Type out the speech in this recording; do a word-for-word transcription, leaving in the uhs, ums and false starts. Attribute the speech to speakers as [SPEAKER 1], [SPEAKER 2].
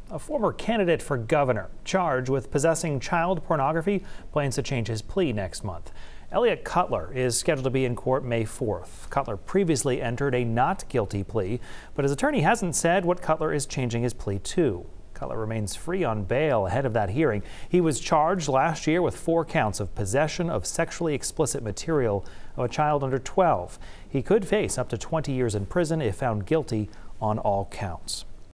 [SPEAKER 1] A former candidate for governor charged with possessing child pornography plans to change his plea next month. Eliot Cutler is scheduled to be in court May fourth. Cutler previously entered a not guilty plea, but his attorney hasn't said what Cutler is changing his plea to. Cutler remains free on bail ahead of that hearing. He was charged last year with four counts of possession of sexually explicit material of a child under twelve. He could face up to twenty years in prison if found guilty on all counts.